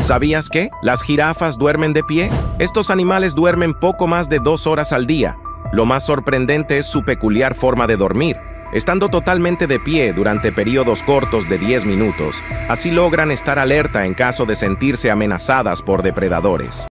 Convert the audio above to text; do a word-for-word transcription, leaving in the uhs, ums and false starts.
¿Sabías que las jirafas duermen de pie? Estos animales duermen poco más de dos horas al día. Lo más sorprendente es su peculiar forma de dormir, estando totalmente de pie durante periodos cortos de diez minutos. Así logran estar alerta en caso de sentirse amenazadas por depredadores.